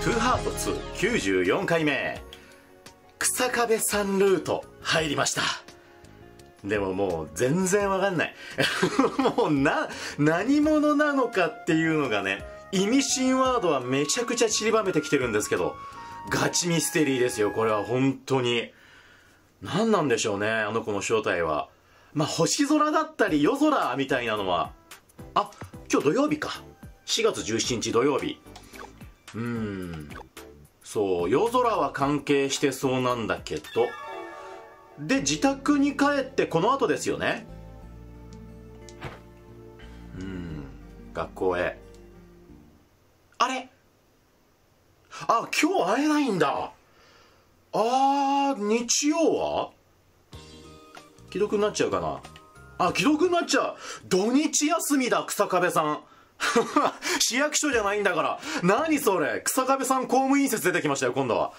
トゥーハート2 94回目、草壁さんルート入りました。でももう全然わかんないもう何者なのかっていうのがね、意味深ワードはめちゃくちゃ散りばめてきてるんですけど、ガチミステリーですよこれは。本当に何なんでしょうね、あの子の正体は。まあ星空だったり夜空みたいなのは、あ、今日土曜日か、4月17日土曜日。そう、夜空は関係してそうなんだけど、で自宅に帰ってこの後ですよね。学校へ。あれ、あ、今日会えないんだ。日曜は既読になっちゃうかな。あ、既読になっちゃう。土日休みだ草壁さん市役所じゃないんだから。何それ、草壁さん公務員説出てきましたよ今度は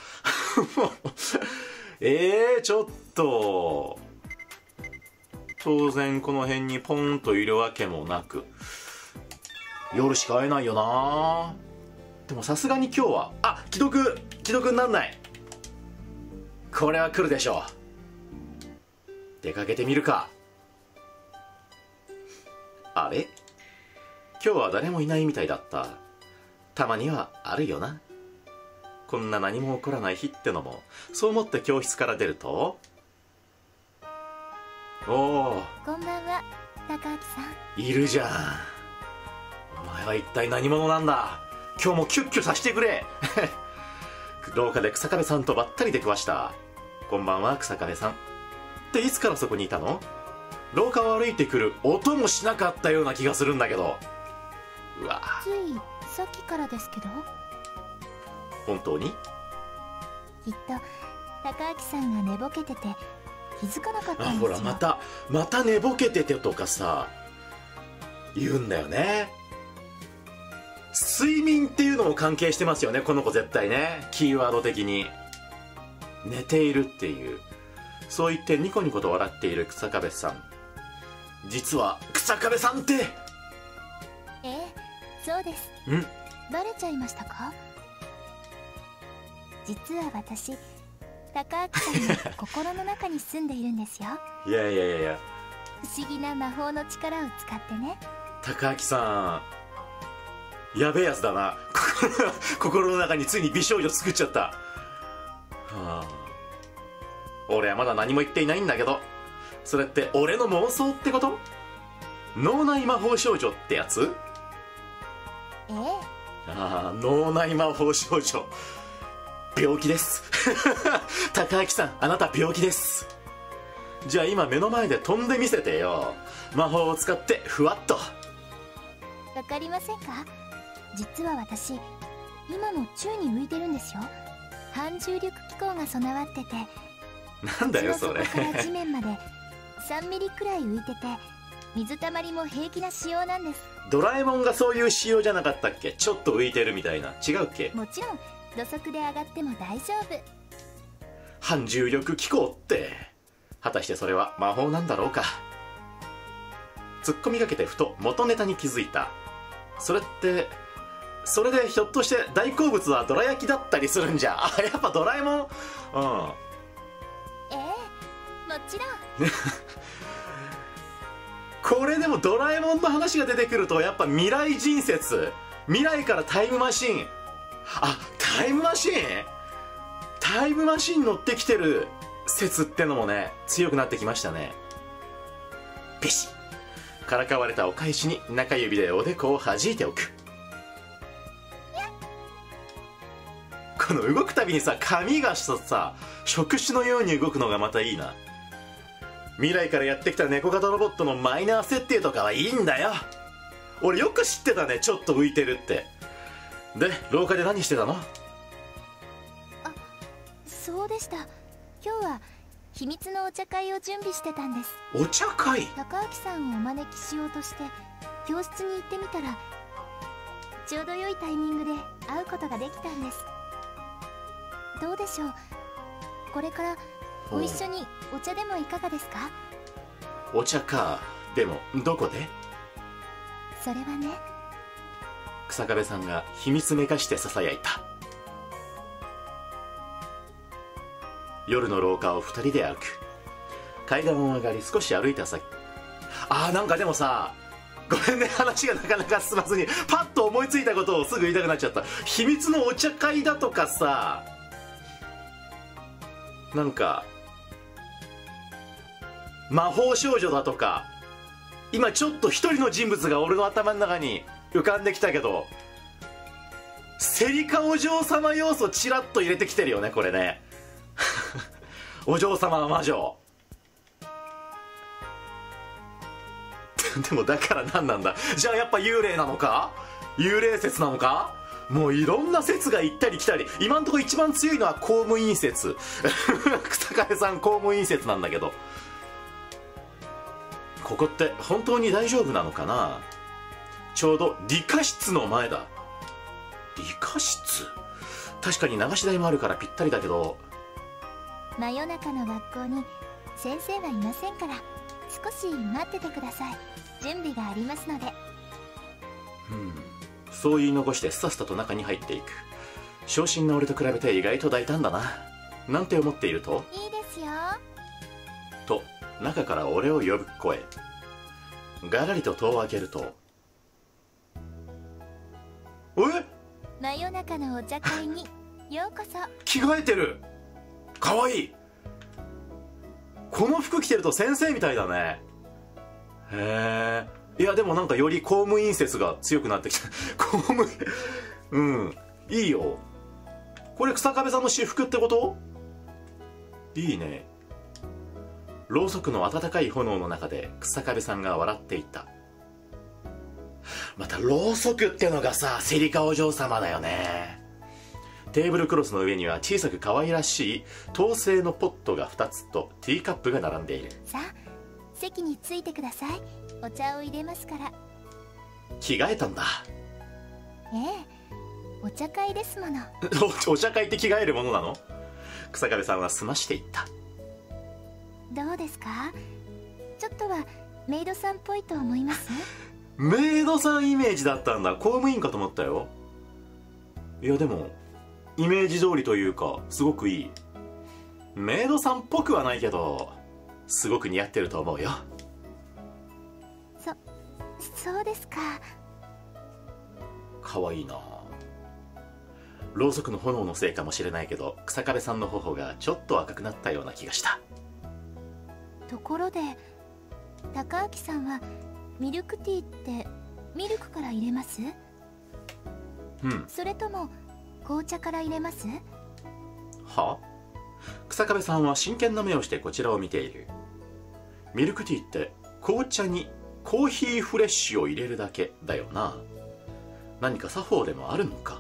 ちょっと当然この辺にポンといるわけもなく、夜しか会えないよな。でもさすがに今日は、あ、既読になんない。これは来るでしょう。出かけてみるか。あれ、今日は誰もいないみたいだった。たまにはあるよな、こんな何も起こらない日ってのも。そう思って教室から出ると、おお、 こんばんは高明さん。 いるじゃん。お前は一体何者なんだ。今日もキュッキュさせてくれ廊下で草壁さんとばったり出くわした。こんばんは草壁さんっていつからそこにいたの。廊下を歩いてくる音もしなかったような気がするんだけど。うわ、 ついさっきからですけど。 本当に？ きっと高明さんが寝ぼけてて気づかなかったんですよ。 ほらまた寝ぼけててとかさ言うんだよね。睡眠っていうのも関係してますよねこの子絶対ね。キーワード的に寝ているっていう。そう言ってニコニコと笑っている草壁さん、実は草壁さんって。 そうです。バレちゃいましたか。実は私、高明さんの心の中に住んでいるんですよ。 いや不思議な魔法の力を使ってね。 高明さんやべえやつだな心の中についに美少女作っちゃった。俺はまだ何も言っていないんだけど、それって俺の妄想ってこと？脳内魔法少女ってやつ？脳内魔法少女、病気です高明さん、あなた病気です。じゃあ今目の前で飛んでみせてよ。魔法を使ってふわっと。 わかりませんか？実は私今も宙に浮いてるんですよ。反重力機構が備わってて、 なんだよそれ。 そこから地面まで3ミリくらい浮いてて、水たまりも平気な仕様なんです。 ドラえもんがそういう仕様じゃなかったっけ？ちょっと浮いてるみたいな。違うっけ？ もちろん土足で上がっても大丈夫。 反重力機構って果たしてそれは魔法なんだろうか。突っ込みかけてふと元ネタに気づいた。それでひょっとして大好物はどら焼きだったりするんじゃ。あ、やっぱドラえもん。 もちろんこれでもドラえもんの話が出てくるとやっぱ未来人説、未来からタイムマシン。あ、タイムマシン乗ってきてる説ってのもね強くなってきましたね。ペシッ、からかわれたお返しに中指でおでこを弾いておく。この動くたびにさ、髪がさ触手のように動くのがまたいいな。未来からやってきた猫型ロボットのマイナー設定とかはいいんだよ。俺よく知ってたね、ちょっと浮いてるって。で廊下で何してたの？ そうでした。今日は秘密のお茶会を準備してたんです。 お茶会？ 高明さんをお招きしようとして教室に行ってみたら、ちょうど良いタイミングで会うことができたんです。どうでしょう、これからご一緒にお茶でもいかがですか？ お茶か。でもどこで？ それはね、 草壁さんが秘密めかしてささやいた。 夜の廊下を2人で歩く。階段を上がり少し歩いた先、なんかでもさ、ごめんね、話がなかなか進まずにパッと思いついたことをすぐ言いたくなっちゃった。秘密のお茶会だとかさ、なんか魔法少女だとか、今ちょっと一人の人物が俺の頭の中に浮かんできたけど、セリカお嬢様要素チラッと入れてきてるよね、これね。お嬢様は魔女。でもだから何なんだ、じゃあやっぱ幽霊なのか、幽霊説なのか、もういろんな説が行ったり来たり。今んところ一番強いのは公務員説。草壁さん公務員説なんだけど、ここって本当に大丈夫なのかな。ちょうど理科室の前だ。理科室、確かに流し台もあるからぴったりだけど。 真夜中の学校に先生はいませんから、少し待っててください。準備がありますので。 そう言い残してスタスタと中に入っていく。小心な俺と比べて意外と大胆だな、なんて思っていると、 いいですよと中から俺を呼ぶ声。がらりと戸を開けると、 真夜中のお茶会にようこそ。 着替えてる、かわいい。この服着てると先生みたいだね。へえ。いやでもなんかより公務員説が強くなってきた。公務員、いいよ。これ草壁さんの私服ってこと？いいね。ろうそくの温かい炎の中で草壁さんが笑っていた。またろうそくってのがさ、セリカお嬢様だよね。テーブルクロスの上には小さく可愛らしい陶製のポットが2つとティーカップが並んでいる。 さあ席に着いてください。お茶を入れますから。 着替えたんだ。 ええ、お茶会ですもの。 お茶会って着替えるものなの？草壁さんは済ましていった。 どうですか？ちょっとはメイドさんっぽいと思います？ メイドさんイメージだったんだ。公務員かと思ったよ。いやでもイメージ通りというかすごくいい。メイドさんっぽくはないけどすごく似合ってると思うよ。 そうですか。 かわいいな。ろうそくの炎のせいかもしれないけど、草壁さんの頬がちょっと赤くなったような気がした。 ところで高明さんはミルクティーってミルクから入れます？それとも紅茶から入れます？ は？草壁さんは真剣な目をしてこちらを見ている。ミルクティーって紅茶にコーヒーフレッシュを入れるだけだよな。何か作法でもあるのか？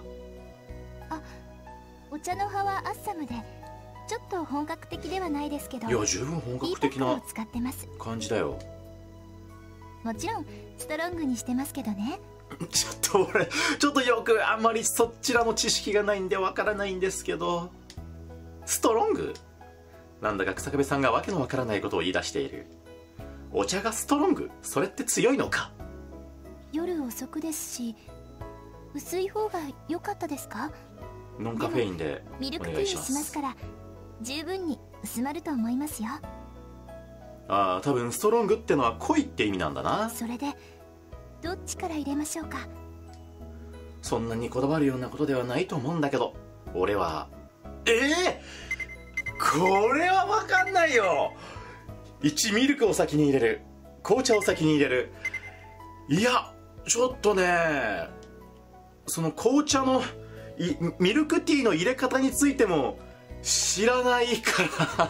お茶の葉はアッサムでちょっと本格的ではないですけど、 いや十分本格的な使ってます。 感じだよ。 もちろんストロングにしてますけどね。 ちょっと俺ちょっとよくあんまりそちらの知識がないんでわからないんですけど、ストロング？なんだか草壁さんがわけのわからないことを言い出している。お茶がストロング？それって強いのか？ 夜遅くですし薄い方が良かったですか？ ノンカフェインでミルクティーにしますから十分に薄まると思いますよ。 多分ストロングってのは濃いって意味なんだな。 それでどっちから入れましょうか？ そんなにこだわるようなことではないと思うんだけど、俺はこれは分かんないよ。1ミルクを先に入れる、紅茶を先に入れる。いやちょっとね、その紅茶のミルクティーの入れ方についても知らないから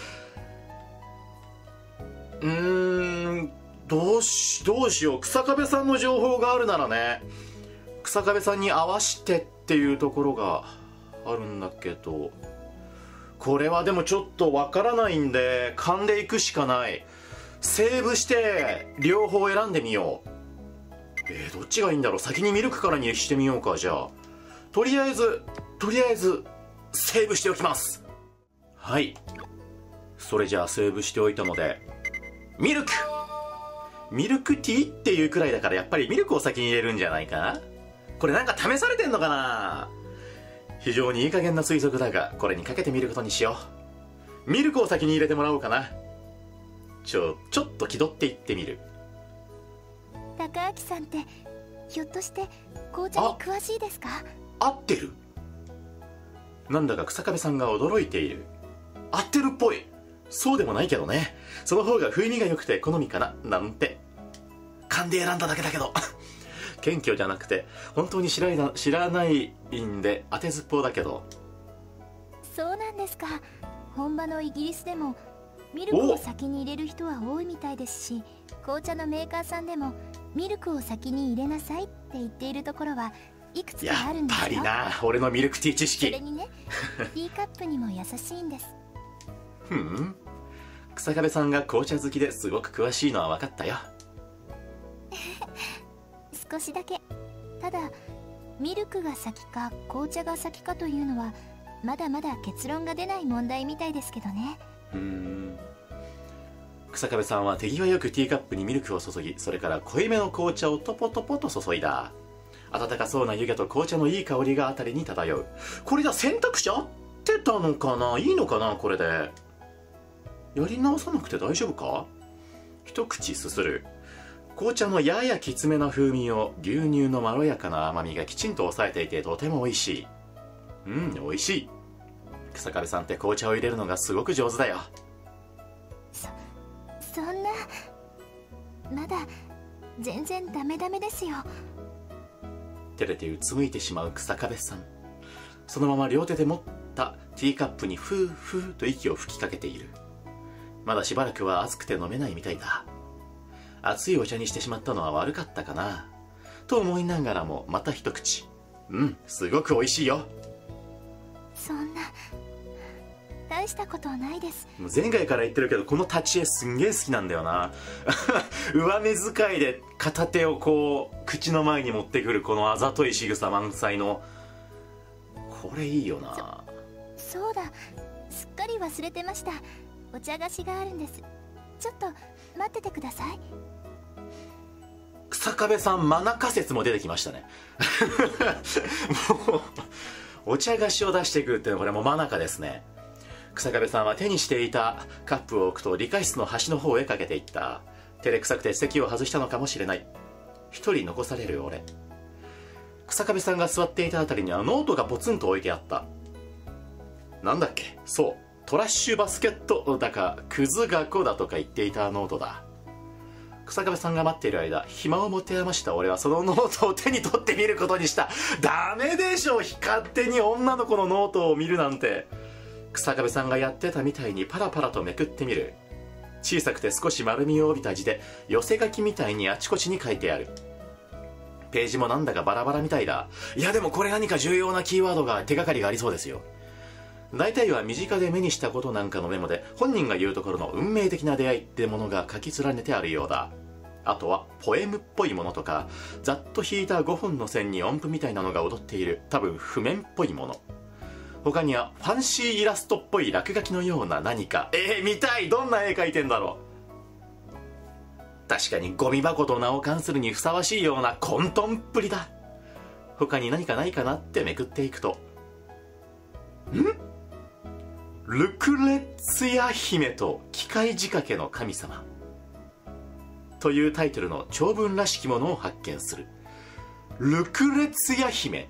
どうしよう。草壁さんの情報があるならね、草壁さんに合わしてっていうところがあるんだけど、これはでもちょっとわからないんで勘でいくしかない。セーブして両方選んでみよう。どっちがいいんだろう。先にミルクからにしてみようか。じゃあとりあえずセーブしておきます。はい、それじゃあセーブしておいたのでミルクティーっていうくらいだからやっぱりミルクを先に入れるんじゃないか。これなんか試されてんのかな。非常にいい加減な推測だがこれにかけてみることにしよう。 ミルクを先に入れてもらおうかな。ちょっと気取っていってみる。 高明さんってひょっとして紅茶に詳しいですか？ 合ってる。なんだか草壁さんが驚いている。合ってるっぽい。そうでもないけどね。その方が風味が良くて好みかななんて勘で選んだだけだけど謙虚じゃなくて本当に知らないんで当てずっぽうだけど。 そうなんですか。本場のイギリスでもミルクを先に入れる人は多いみたいですし、紅茶のメーカーさんでもミルクを先に入れなさいって言っているところはいくつかあるんですよ。 やっぱりな、俺のミルクティー知識。 それにね、ティーカップにも優しいんです。 草壁さんが紅茶好きですごく詳しいのは分かったよ少しだけ。ただミルクが先か紅茶が先かというのはまだまだ結論が出ない問題みたいですけどね。 草壁さんは手際よくティーカップにミルクを注ぎ、それから濃いめの紅茶をトポトポと注いだ。温かそうな湯気と紅茶のいい香りがあたりに漂う。これじゃ選択肢合ってたのかな、いいのかな、これでやり直さなくて大丈夫か。一口すする。紅茶のややきつめな風味を牛乳のまろやかな甘みがきちんと抑えていてとても美味しい。美味しい。草壁さんって紅茶を入れるのがすごく上手だよ。 そんな、まだ全然ダメですよ。 照れてうつむいてしまう草壁さん。そのまま両手で持ったティーカップにフーフーと息を吹きかけている。まだしばらくは熱くて飲めないみたいだ。熱いお茶にしてしまったのは悪かったかなと思いながらもまた一口。すごく美味しいよ。 そんな大したことはないです。 前回から言ってるけどこの立ち絵すんげえ好きなんだよな上目遣いで片手をこう口の前に持ってくるこのあざとい仕草満載のこれいいよな。 そうだ、すっかり忘れてました。お茶菓子があるんです。ちょっと待っててください。 草壁さんマナ仮説も出てきましたねもうお茶菓子を出してくるっていうのはこれもうマナカですね。草壁さんは手にしていたカップを置くと理科室の端の方へかけていった。照れくさくて席を外したのかもしれない。一人残される俺。草壁さんが座っていたあたりにはノートがポツンと置いてあった。なんだっけ、そう、トラッシュバスケットだかクズ学校だとか言っていたノートだ。草壁さんが待っている間、暇を持て余した俺はそのノートを手に取ってみることにした。ダメでしょ、勝手に女の子のノートを見るなんて。草壁さんがやってたみたいにパラパラとめくってみる。小さくて少し丸みを帯びた字で寄せ書きみたいにあちこちに書いてある。ページもなんだかバラバラみたいだ。いやでもこれ何か重要なキーワードが手がかりがありそうですよ。大体は身近で目にしたことなんかのメモで本人が言うところの運命的な出会いってものが書き連ねてあるようだ。あとはポエムっぽいものとかざっと引いた5本の線に音符みたいなのが踊っている多分譜面っぽいもの。他にはファンシーイラストっぽい落書きのような何か。見たい。どんな絵描いてんだろう。確かにゴミ箱と名を冠するにふさわしいような混沌っぷりだ。他に何かないかなってめくっていくと、ルクレツヤ姫と機械仕掛けの神様というタイトルの長文らしきものを発見する。ルクレツヤ姫。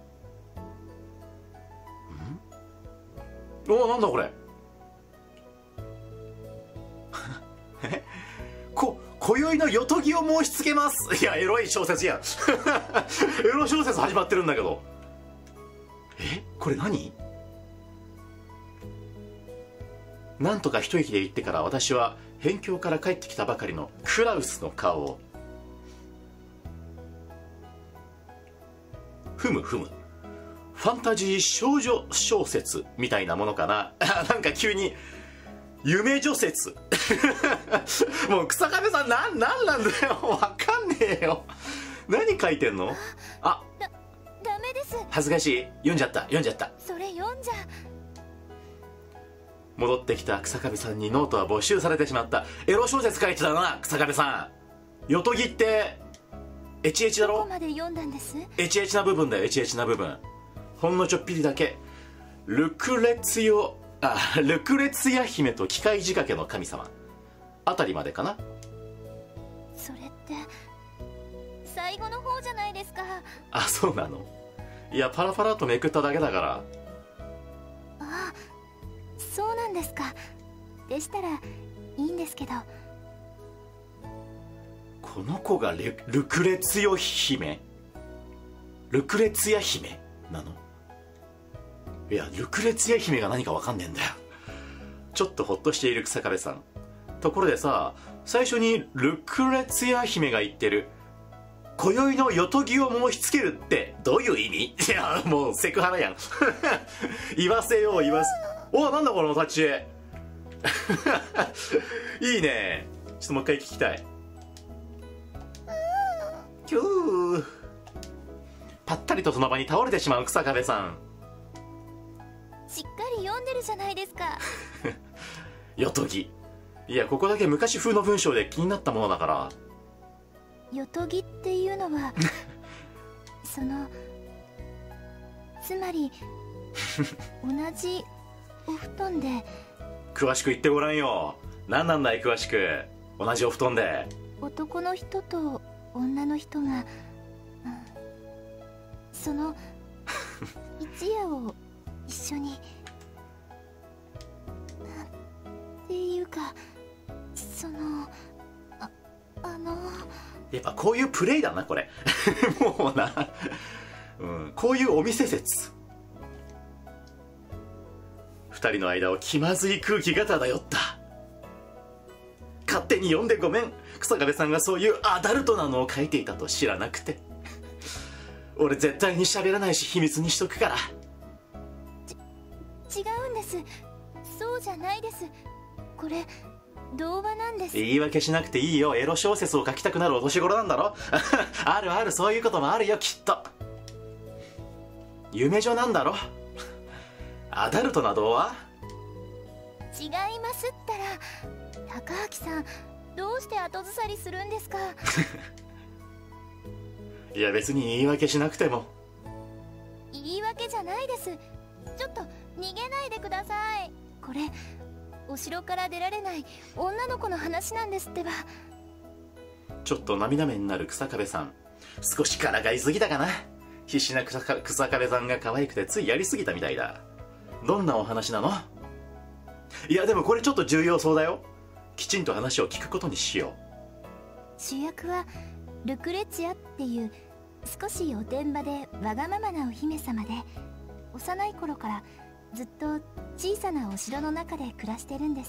なんだこれ今宵の夜とぎを申し付けます。いやエロい小説やんエロ小説始まってるんだけど。これ何。なんとか一息で言ってから私は辺境から帰ってきたばかりのクラウスの顔をふむふむ。ファンタジー少女小説みたいなものかななんか急に夢女説もう草壁さんなんなんだよわかんねえよ。何書いてんの。ダメです。 恥ずかしい。読んじゃった。 それ読んじゃ。 戻ってきた草壁さんにノートは没収されてしまった。エロ小説書いてたな草壁さん。よとぎってエチエチだろ。 どこまで読んだんです。 エチエチな部分だよ。エチエチな部分ほんのちょっぴりだけ。ルクレツヨルクレツィア姫と機械仕掛けの神様あたりまでかな。 それって最後の方じゃないですか。 あ、そうなの。いや、パラパラとめくっただけだから。 あ、そうなんですか。でしたらいいんですけど。 この子がルクレツヨ姫、ルクレツィア姫なの？いや、ルクレツィア姫が何か分かんねえんだよ。ちょっとホッとしている日下部さん。ところでさ、最初にルクレツィア姫が言ってる今宵の夜とぎを申し付けるってどういう意味？いや、もうセクハラやん。言わせよう言わせ。お、なんだこの立ち絵。いいね。ちょっともう一回聞きたい。キュー。ぱったりとその場に倒れてしまう日下部さん。 しっかり読んでるじゃないですか。 夜とぎ。いや、ここだけ昔風の文章で気になったものだから。 夜とぎっていうのはその、つまり同じお布団で。 詳しく言ってごらんよ。何なんだい詳しく。同じお布団で男の人と女の人が、その一夜を一緒にっていうか、そのやっぱこういうプレイだなこれ。もうな、こういうお店説。二人の間を気まずい空気が漂った。勝手に読んでごめん。日下部さんがそういうアダルトなのを書いていたと知らなくて。俺絶対に喋らないし秘密にしとくから。 違うんです。そうじゃないです。これ童話なんです。 言い訳しなくていいよ。エロ小説を書きたくなるお年頃なんだろ。あるある、そういうこともあるよきっと。夢女なんだろ。アダルトな童話？ 違いますったら。高明さん、どうして後ずさりするんですか？ いや、別に言い訳しなくても。 言い訳じゃないです。ちょっと逃げないでください。これお城から出られない女の子の話なんですってば。 ちょっと涙目になる日下部さん、少しからかいすぎたかな。必死な日下部さんが可愛くてついやりすぎたみたいだ。どんなお話なの？いや、でもこれちょっと重要そうだよ。きちんと話を聞くことにしよう。 主役はルクレチアっていう少しおてんばでわがままなお姫様で、幼い頃からずっと小さなお城の中で暮らしてるんです。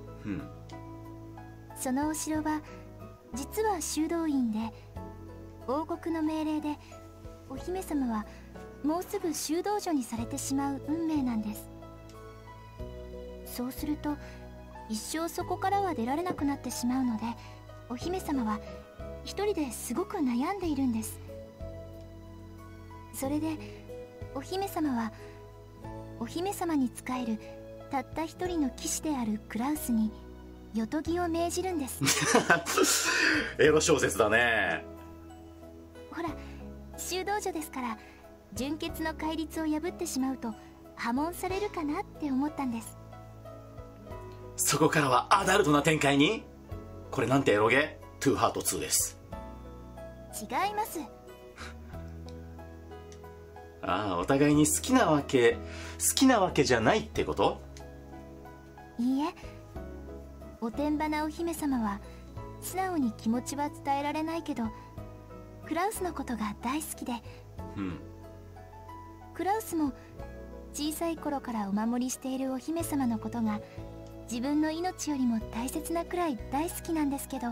そのお城は実は修道院で、王国の命令でお姫様はもうすぐ修道女にされてしまう運命なんです。そうすると一生そこからは出られなくなってしまうので、お姫様は一人ですごく悩んでいるんです。それでお姫様はお姫様に仕えるたった一人の騎士であるクラウスに夜とぎを命じるんです。 エロ小説だね。 ほら、修道女ですから純潔の戒律を破ってしまうと破門されるかなって思ったんです。 そこからはアダルトな展開に。これなんてエロゲ？トゥーハート2です。 違います。 ああ、お互いに好きなわけじゃないってこと？ いいえ、おてんばなお姫様は素直に気持ちは伝えられないけど、クラウスのことが大好きで、クラウスも小さい頃からお守りしているお姫様のことが自分の命よりも大切なくらい大好きなんですけど、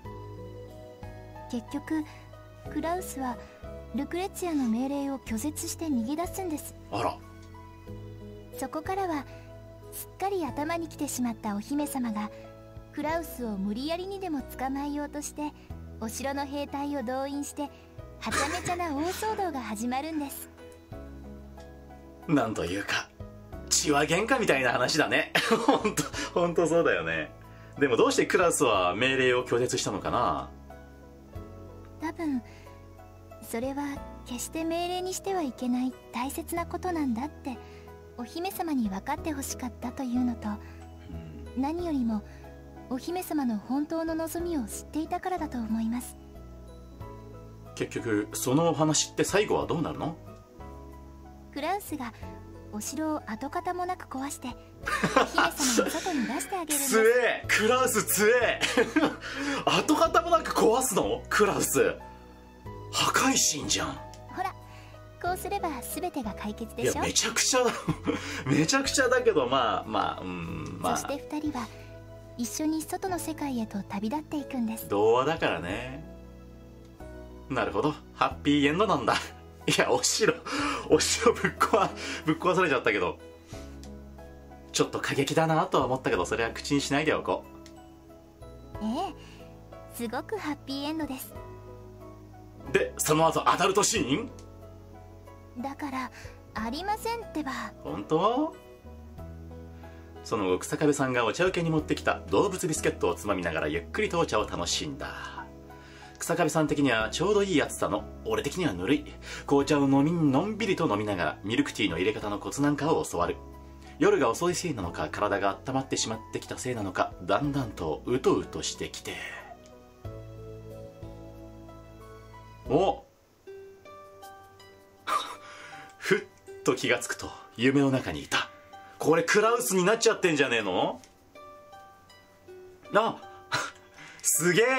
結局クラウスはルクレチアの命令を拒絶して逃げ出すんです。 あら。 そこからはすっかり頭にきてしまったお姫様がクラウスを無理やりにでも捕まえようとしてお城の兵隊を動員してはちゃめちゃな大騒動が始まるんです。 なんというか血は喧嘩みたいな話だね。ほんとそうだよね。でもどうしてクラウスは命令を拒絶したのかな？ 多分それは決して命令にしてはいけない大切なことなんだってお姫様に分かってほしかったというのと、何よりもお姫様の本当の望みを知っていたからだと思います。 結局そのお話って最後はどうなるの？ クラウスがお城を跡形もなく壊してお姫様の外に出してあげるんです。 強え、クラウス強え跡形もなく壊すの？クラウス破壊神じゃん。 ほら、こうすれば全てが解決でしょ。 いやめちゃくちゃだめちゃくちゃだけど、まあそして2人は一緒に外の世界へと旅立っていくんです。 童話だからね。なるほど、ハッピーエンドなんだ。いや、お城ぶっ壊されちゃったけど、ちょっと過激だなとは思ったけど、それは口にしないでおこう。ええ、すごくハッピーエンドです。 で、その後アダルトシーン？ だからありませんってば。 本当？その後、草壁さんがお茶受けに持ってきた動物ビスケットをつまみながらゆっくりとお茶を楽しんだ。草壁さん的にはちょうどいい厚さの、俺的にはぬるい紅茶をのんびりと飲みながらミルクティーの入れ方のコツなんかを教わる。夜が遅いせいなのか、体が温まってしまってきたせいなのか、だんだんとうとうとしてきて、おふっと気がつくと夢の中にいた。これクラウスになっちゃってんじゃねえの？あすげ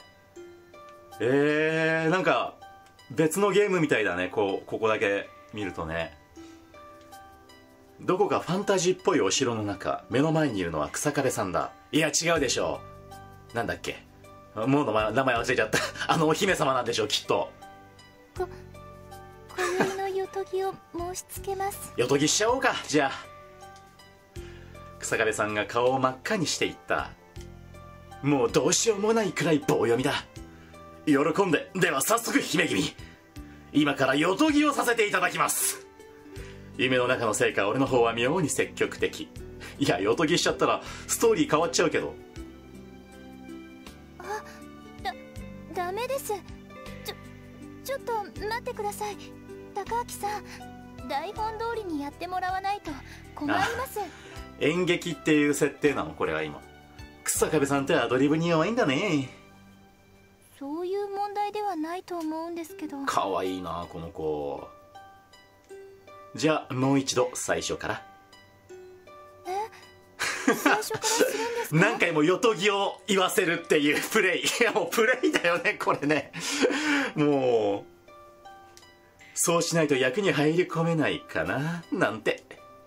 え。なんか別のゲームみたいだね。ここだけ見るとね。どこかファンタジーっぽいお城の中、目の前にいるのは草壁さんだ。いや違うでしょう。なんだっけ、もう名前忘れちゃったあのお姫様なんでしょう、きっと。 今宵のよとぎを申し付けます。 よとぎしちゃおうか、じゃあ。草壁さんが顔を真っ赤にしていった。もうどうしようもないくらい棒読みだ。喜んで、では早速姫君、今からよとぎをさせていただきます。夢の中のせいか俺の方は妙に積極的。いや、よとぎしちゃったらストーリー変わっちゃうけど。 ダメです。ちょっと待ってください。高明さん、台本通りにやってもらわないと困ります。 演劇っていう設定なの、これは今。草壁さんってアドリブに弱いんだね。 そういう問題ではないと思うんですけど。 かわいいなこの子。じゃあもう一度最初から。 最初からするんですか？ 何回もよとぎを言わせるっていうプレイ。いやもうプレイだよねこれね。もうそうしないと役に入り込めないかななんて。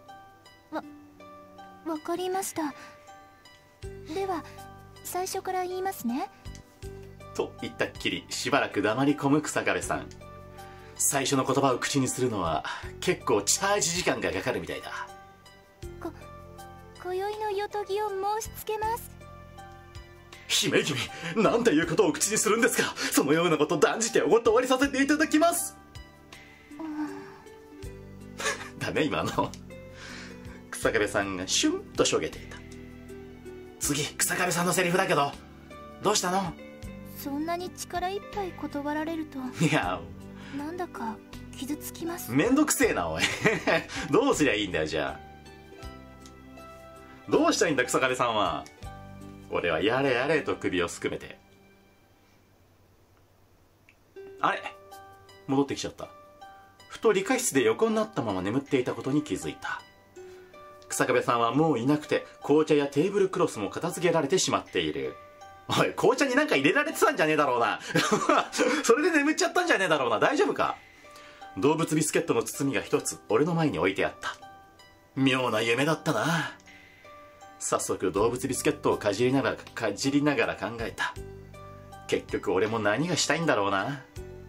わかりました。では最初から言いますね。 と言ったっきりしばらく黙り込む草壁さん。最初の言葉を口にするのは結構チャージ時間がかかるみたいだ。 今宵のよとぎを申し付けます。 姫君、なんていうことを口にするんですか。そのようなこと断じてお断りさせていただきます。だね今の。草壁さんがシュンとしょげていた。次草壁さんのセリフだけど、どうしたの？ そんなに力いっぱい断られると、 いやなんだか傷つきます。 めんどくせえなおいどうすりゃいいんだよ。じゃあどうしたいんだ草壁さんは。俺はやれやれと首をすくめて、あれ戻ってきちゃった。ふと理科室で横になったまま眠っていたことに気づいた。草壁さんはもういなくて、紅茶やテーブルクロスも片付けられてしまっている。おい、紅茶になんか入れられてたんじゃねえだろうなそれで眠っちゃったんじゃねえだろうな。大丈夫か。動物ビスケットの包みが一つ俺の前に置いてあった。妙な夢だったな。早速動物ビスケットをかじりながら考えた。結局俺も何がしたいんだろうな。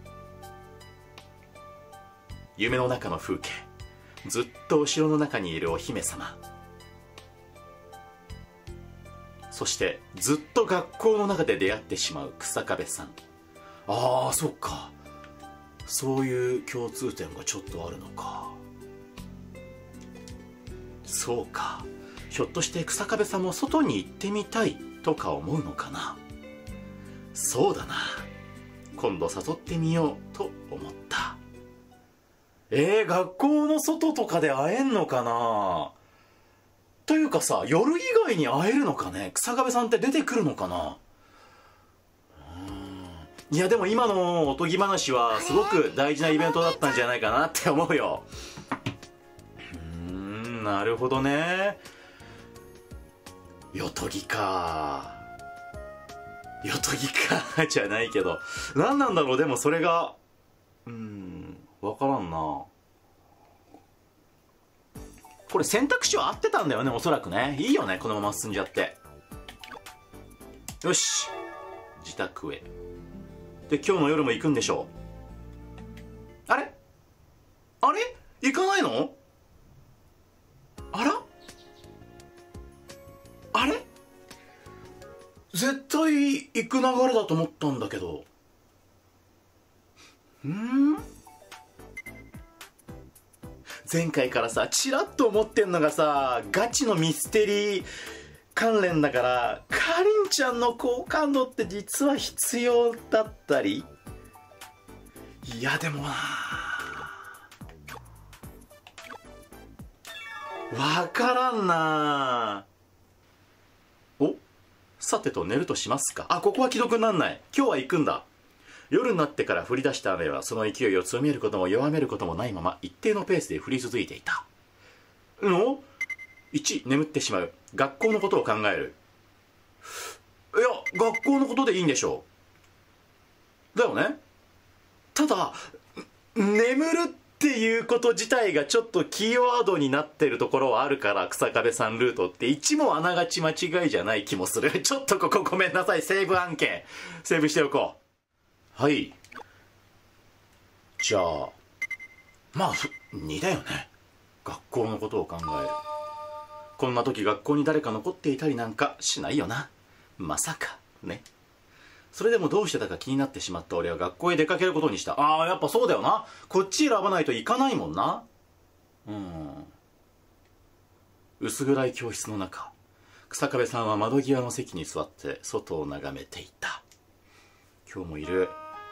夢の中の風景、ずっとお城の中にいるお姫様、そしてずっと学校の中で出会ってしまう草壁さん。ああそっか、そういう共通点がちょっとあるのか。そうか、ひょっとして草壁さんも外に行ってみたいとか思うのかな。そうだな、今度誘ってみようと思った。 学校の外とかで会えんのかな。というかさ、夜以外に会えるのかね。草壁さんって出てくるのかな。いやでも今のおとぎ話はすごく大事なイベントだったんじゃないかなって思うよ。なるほどね。よとぎか。よとぎかじゃないけど、何なんだろう。でもそれがわからんな。これ選択肢は合ってたんだよね、おそらくね。いいよね、このまま進んじゃって。よし、自宅へ。で、今日の夜も行くんでしょう。あれ行かないの？あら？あれ？絶対行く流れだと思ったんだけど。前回からさ、チラッと思ってんのがさ、ガチのミステリー関連だから、かりんちゃんの好感度って実は必要だったり。いやでもな、わからんな。お、さてと寝るとしますか。ここは既読になんない。今日は行くんだ。夜になってから降り出した雨はその勢いを強めることも弱めることもないまま一定のペースで降り続いていた。1、眠ってしまう。学校のことを考える。いや、学校のことでいいんでしょう。だよね。ただ、眠るっていうこと自体がちょっとキーワードになってるところはあるから、草壁さんルートって一もあながち間違いじゃない気もする。ちょっとここごめんなさい。セーブ案件セーブしておこう。はい、じゃあまあ2だよね。学校のことを考える。こんな時学校に誰か残っていたりなんかしないよな。まさかね。それでもどうしてたか気になってしまった俺は学校へ出かけることにした。やっぱそうだよな。こっち選ばないといかないもんな。薄暗い教室の中、草壁さんは窓際の席に座って外を眺めていた。今日もいる。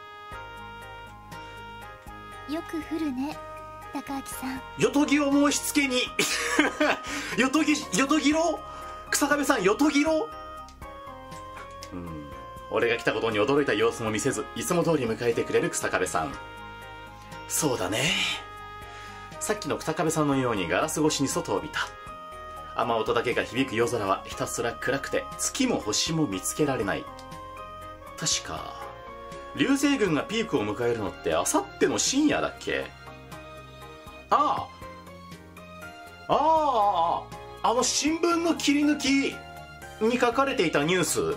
よく降るね、高明さん。 よとぎを申し付けによとぎろ草壁さん、よとぎろ。俺が来たことに驚いた様子も見せず、いつも通り迎えてくれる草壁さん。そうだね。さっきの草壁さんのようにガラス越しに外を見た。雨音だけが響く夜空はひたすら暗くて、月も星も見つけられない。確か流星群がピークを迎えるのってあさっての深夜だっけ。新聞の切り抜きに書かれていたニュース。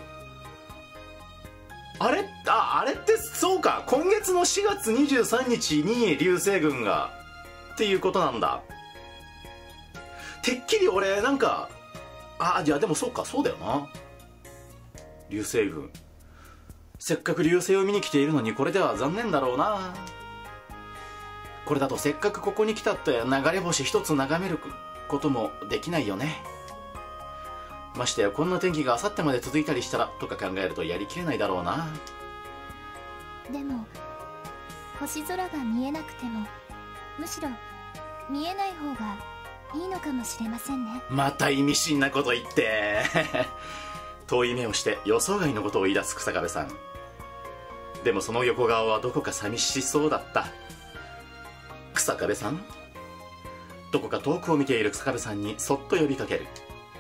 あれってそうか、今月の4月23日に流星群がっていうことなんだ。てっきり俺なんかじゃあでもそうか、そうだよな。流星群、せっかく流星を見に来ているのにこれでは残念だろうな。これだとせっかくここに来たって流れ星一つ眺めることもできないよね。ましてやこんな天気があさってまで続いたりしたらとか考えるとやりきれないだろうな。 でも星空が見えなくても、むしろ見えない方がいいのかもしれませんね。また意味深なこと言って遠い目をして予想外のことを言い出す草壁さん。でもその横顔はどこか寂しそうだった。草壁さん。どこか遠くを見ている草壁さんにそっと呼びかける。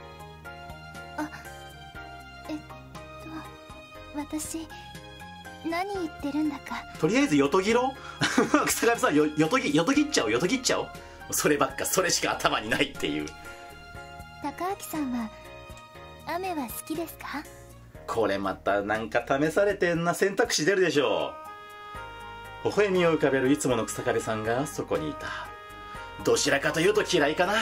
私何言ってるんだか。 とりあえずよとぎろ草壁さん、よとぎっちゃおう。そればっか、それしか頭にないっていう。 高明さんは雨は好きですか。 これまたなんか試されてんな。選択肢出るでしょう。微笑みを浮かべるいつもの草壁さんがそこにいた。どちらかというと嫌いかな。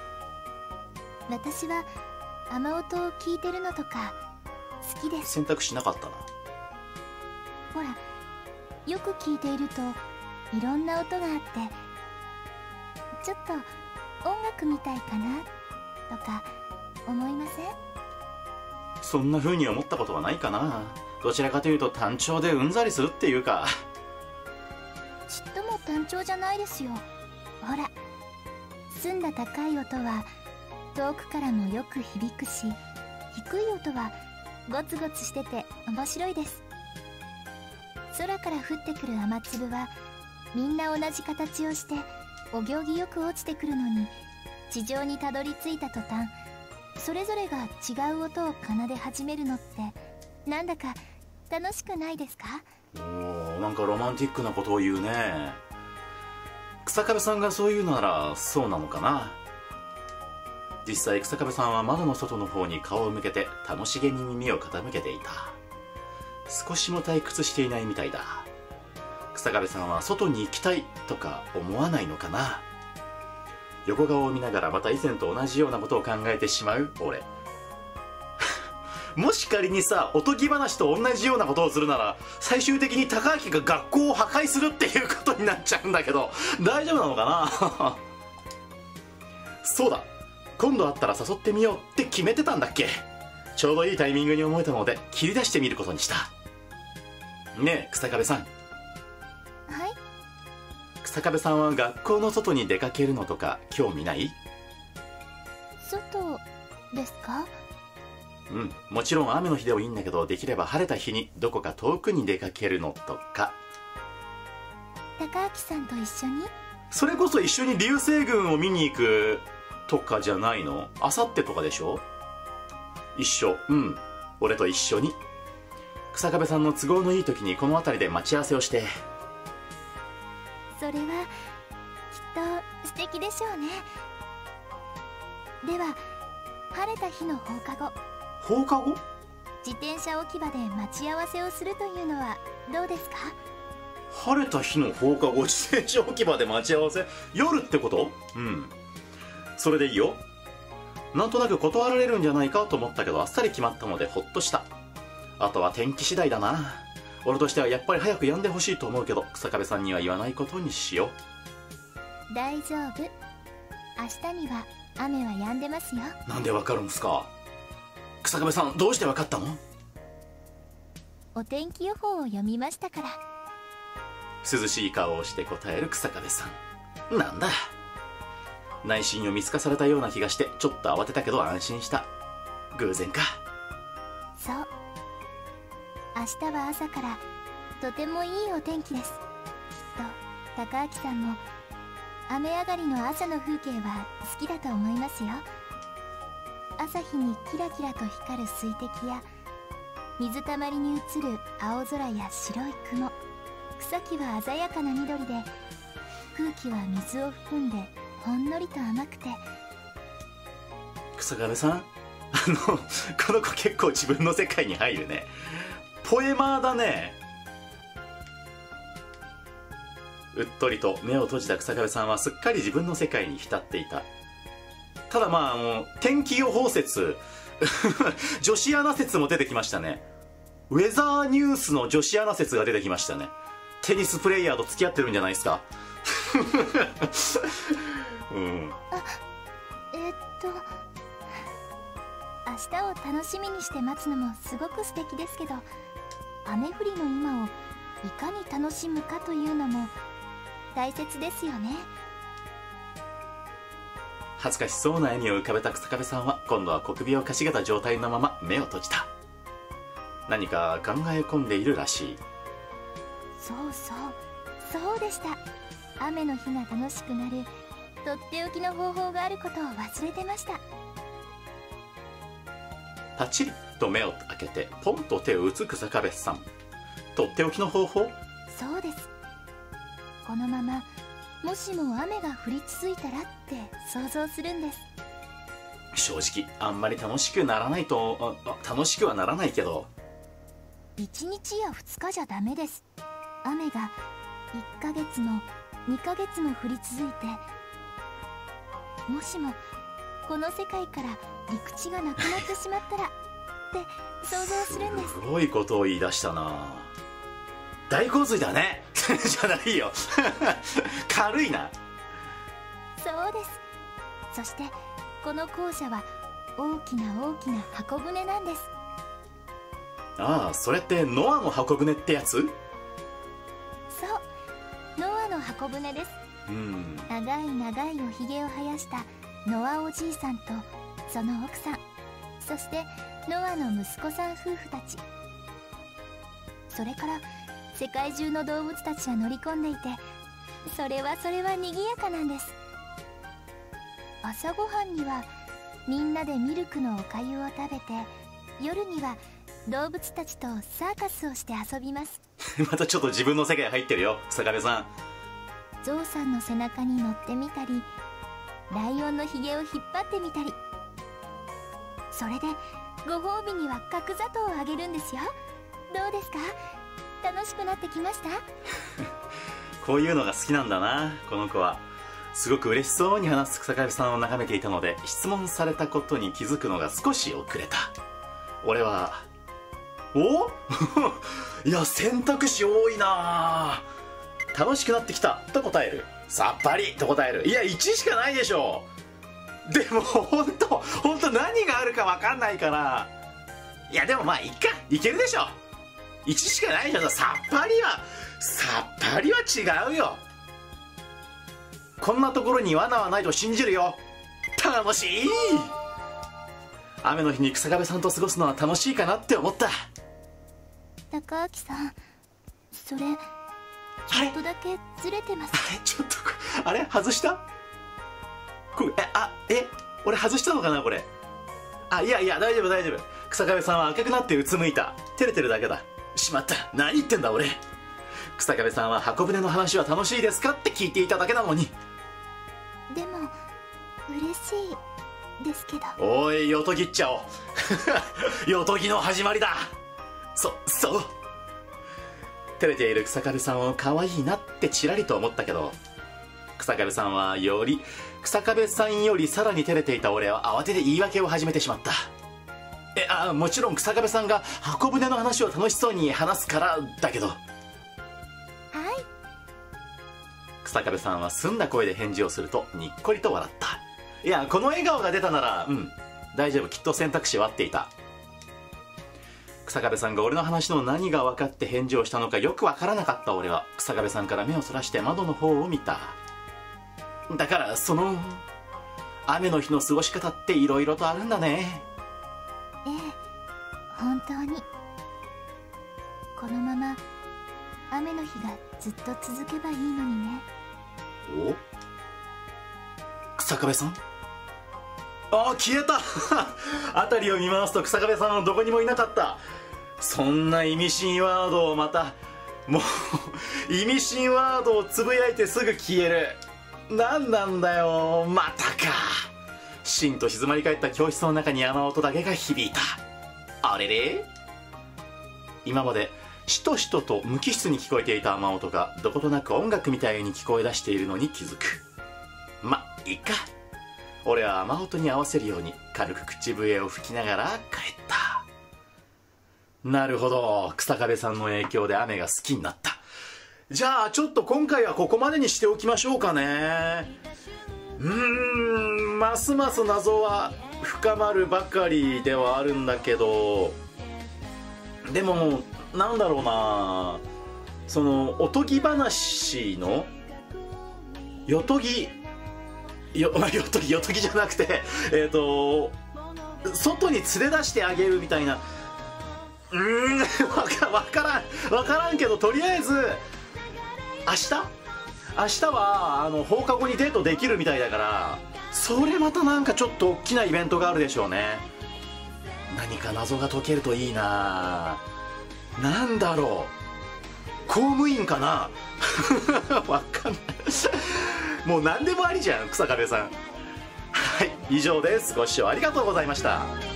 私は雨音を聞いてるのとか好きです。 選択肢なかったな。 ほら、よく聞いているといろんな音があって、ちょっと音楽みたいかなとか思いません？ そんな風に思ったことはないかな。どちらかというと単調でうんざりするっていうか。 ちっとも単調じゃないですよ。 ほら、澄んだ高い音は遠くからもよく響くし、低い音はゴツゴツしてて面白いです。空から降ってくる雨粒はみんな同じ形をしてお行儀よく落ちてくるのに、地上にたどり着いた途端それぞれが違う音を奏で始めるのってなんだか楽しくないですか？ おー、なんかロマンティックなことを言うね。草壁さんがそう言うならそうなのかな。実際草壁さんは窓の外の方に顔を向けて楽しげに耳を傾けていた。少しも退屈していないみたいだ。草壁さんは外に行きたいとか思わないのかな。横顔を見ながらまた以前と同じようなことを考えてしまう俺。もし仮にさ、おとぎ話と同じようなことをするなら最終的に高明が学校を破壊するっていうことになっちゃうんだけど、大丈夫なのかな。そうだ、今度会ったら誘ってみようって決めてたんだっけ。ちょうどいいタイミングに思えたので切り出してみることにした。ねえ草壁さん。 はい。 草壁さんは学校の外に出かけるのとか興味ない？ 外ですか？ うん、もちろん雨の日でもいいんだけど、できれば晴れた日にどこか遠くに出かけるのとか。 高明さんと一緒に？ それこそ一緒に流星群を見に行くとかじゃないの？あさってとかでしょ？一緒。うん、俺と一緒に草壁さんの都合のいい時にこの辺りで待ち合わせをして。 それはきっと素敵でしょうね。では晴れた日の放課後、 放課後？ 自転車置き場で待ち合わせをするというのはどうですか？ 晴れた日の放課後、自転車置き場で待ち合わせ？夜ってこと？うん、それでいいよ。なんとなく断られるんじゃないかと思ったけどあっさり決まったのでほっとした。あとは天気次第だな。俺としてはやっぱり早く止んでほしいと思うけど、草壁さんには言わないことにしよう。大丈夫、明日には雨は止んでますよ。 なんでわかるんですか？草壁さんどうしてわかったの？ お天気予報を読みましたから。 涼しい顔をして答える草壁さん。なんだ、内心を見透かされたような気がしてちょっと慌てたけど安心した。偶然か。 そう、明日は朝からとてもいいお天気です。きっと高明さんも雨上がりの朝の風景は好きだと思いますよ。朝日にキラキラと光る水滴や水たまりに映る青空や白い雲、草木は鮮やかな緑で空気は水を含んでほんのりと甘くて。 草壁さん、この子結構自分の世界に入るね。ポエマーだね。うっとりと目を閉じた草壁さんはすっかり自分の世界に浸っていた。ただまあ天気予報説女子アナ説も出てきましたね。ウェザーニュースの女子アナ説が出てきましたね。テニスプレイヤーと付き合ってるんじゃないですか。うん、 明日を楽しみにして待つのもすごく素敵ですけど、雨降りの今をいかに楽しむかというのも大切ですよね。 恥ずかしそうな笑みを浮かべた草壁さんは今度は小首をかしげた状態のまま目を閉じた。何か考え込んでいるらしい。 そうでした。雨の日が楽しくなるとっておきの方法があることを忘れてました。 パチリと目を開けてポンと手を打つ草壁さん。とっておきの方法？ そうです。このままもしも雨が降り続いたらって想像するんです。 正直あんまり楽しくならないと。楽しくはならないけど、 1日や2日じゃダメです。雨が1ヶ月も2ヶ月も降り続いて、もしもこの世界から陸地がなくなってしまったらって想像するんです。 すごいことを言い出したな。大洪水だねじゃないよ軽いな。 そうです。そしてこの校舎は大きな箱舟なんです。 ああ、それってノアの箱舟ってやつ？ そう、ノアの箱舟です。 長い長いおひげを生やしたノアおじいさんとその奥さん、そしてノアの息子さん夫婦たち、それから世界中の動物たちが乗り込んでいて、それは賑やかなんです。朝ごはんにはみんなでミルクのおかゆを食べて、夜には動物たちとサーカスをして遊びます。 またちょっと自分の世界入ってるよ、草壁さん。 ゾウさんの背中に乗ってみたり、ライオンのひげを引っ張ってみたり、それでご褒美には角砂糖をあげるんですよ。どうですか？楽しくなってきました？ こういうのが好きなんだな、この子は。すごく嬉しそうに話す草壁さんを眺めていたので、質問されたことに気づくのが少し遅れた。俺はおいや、選択肢多いな。楽しくなってきたと答える、さっぱりと答える。いや、1しかないでしょ。でも本当何があるか分かんないから、いやでもまあいっか、いけるでしょ。1しかないじゃん。さっぱりは違うよ。こんなところに罠はないと信じるよ。楽しい。雨の日に草壁さんと過ごすのは楽しいかなって思った。 高明さん、それちょっとだけずれてます。 ちょっとあれ外したこれ、俺外したのかなこれ。いや大丈夫。草壁さんは赤くなってうつむいた。照れてるだけだ。しまった、何言ってんだ俺。草壁さんは箱舟の話は楽しいですかって聞いていただけなのに。 でも嬉しいですけど。 おい、よとぎっちゃおう。よとぎの始まりだ。そう照れている草壁さんを可愛いなってちらりと思ったけど、草壁さんは草壁さんよりさらに照れていた俺は慌てて言い訳を始めてしまった。もちろん草壁さんが箱舟の話を楽しそうに話すからだけど。はい。草壁さんは澄んだ声で返事をするとにっこりと笑った。いや、この笑顔が出たなら大丈夫、きっと選択肢は合っていた。草壁さんが俺の話の何が分かって返事をしたのかよく分からなかった俺は草壁さんから目をそらして窓の方を見た。だから雨の日の過ごし方っていろいろとあるんだね。 ええ、本当に。このまま雨の日がずっと続けばいいのにね。 お、草壁さん、消えた。辺りを見回すと草壁さんはどこにもいなかった。そんな意味深ワードをまた、もう意味深ワードをつぶやいてすぐ消える。何なんだよ、またか。しんと静まり返った教室の中に雨音だけが響いた。あれれ、今までしとしとと無機質に聞こえていた雨音がどことなく音楽みたいに聞こえ出しているのに気づく。ま、いいか。俺は雨音に合わせるように軽く口笛を吹きながら帰った。なるほど、草壁さんの影響で雨が好きになった。じゃあちょっと今回はここまでにしておきましょうかね。ますます謎は深まるばかりではあるんだけど、でもなんだろうな、そのおとぎ話のよとぎじゃなくて外に連れ出してあげるみたいな、わからんけど、とりあえず明日は放課後にデートできるみたいだから、それまたなんかちょっと大きなイベントがあるでしょうね。何か謎が解けるといいな。なんだろう、公務員かな。わかんない。もう何でもありじゃん、草壁さん。はい、以上です。ご視聴ありがとうございました。